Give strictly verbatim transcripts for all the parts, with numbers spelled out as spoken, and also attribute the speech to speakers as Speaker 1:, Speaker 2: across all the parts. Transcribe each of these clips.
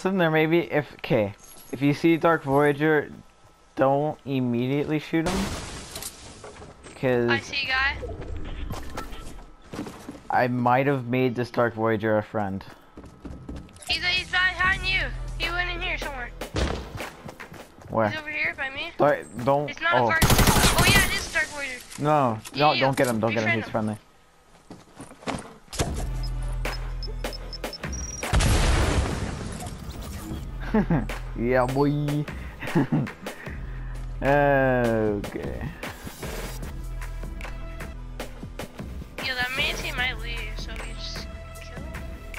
Speaker 1: listen, there may be if okay. If you see Dark Voyager, don't immediately shoot him. Cause
Speaker 2: I see, guy.
Speaker 1: I might have made this Dark Voyager a friend.
Speaker 2: He's he's behind you. He went in here somewhere.
Speaker 1: Where?
Speaker 2: He's over here by me.
Speaker 1: Dark, don't.
Speaker 2: It's not
Speaker 1: oh.
Speaker 2: a Dark. Oh yeah, it is a Dark Voyager.
Speaker 1: No, no,
Speaker 2: Yeah,
Speaker 1: don't get him. Don't get him.
Speaker 2: befriend
Speaker 1: He's
Speaker 2: him.
Speaker 1: friendly. Yeah, boy. Okay.
Speaker 2: Yeah, that means he might leave, so we just kill him.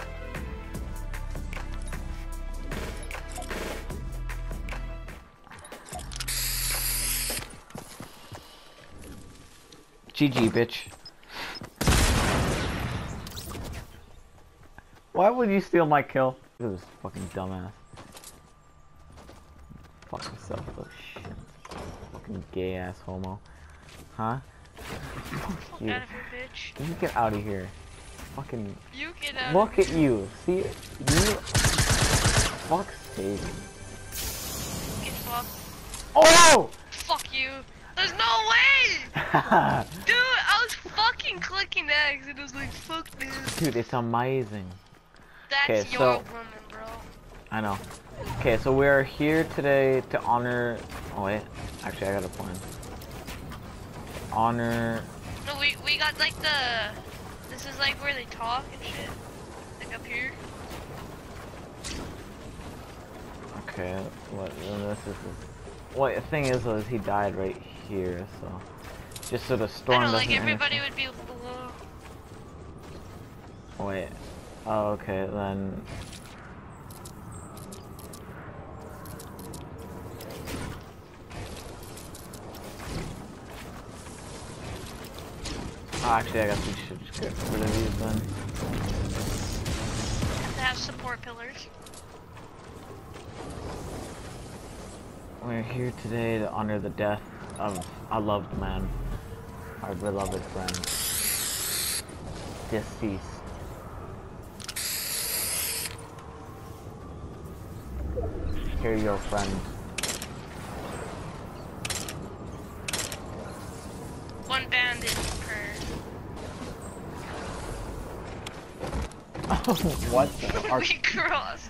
Speaker 1: G G, bitch. Why would you steal my kill? Look at this fucking dumbass. Fuck yourself, little shit. Fucking gay ass homo. Huh? Fuck you.
Speaker 2: Out of here, bitch.
Speaker 1: You get out of here. Fucking.
Speaker 2: You get out.
Speaker 1: Look at you. See? You. Fuck's sake.
Speaker 2: Get fucked.
Speaker 1: Oh!
Speaker 2: Fuck you. There's no way! Dude, I was fucking clicking X and it was like, fuck this.
Speaker 1: Dude, it's amazing.
Speaker 2: That's
Speaker 1: 'Kay,
Speaker 2: your
Speaker 1: so-
Speaker 2: woman, bro.
Speaker 1: I know. Okay, so we're here today to honor. Oh wait, actually, I got a plan. Honor.
Speaker 2: No, we, we got like the... This is like where they talk and shit. Like up here.
Speaker 1: Okay, what? This is. What the thing is, is he died right here, so just so the storm
Speaker 2: I know,
Speaker 1: doesn't.
Speaker 2: like everybody
Speaker 1: interfere.
Speaker 2: would be below.
Speaker 1: Wait. Oh, okay then. Oh, actually, I guess we should just get rid of these then.
Speaker 2: Have to have support pillars.
Speaker 1: We're here today to honor the death of a loved man, our beloved friend, deceased. Hear your friend.
Speaker 2: One bandit per.
Speaker 1: Oh, what the? Our
Speaker 2: we cross.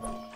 Speaker 2: Bye.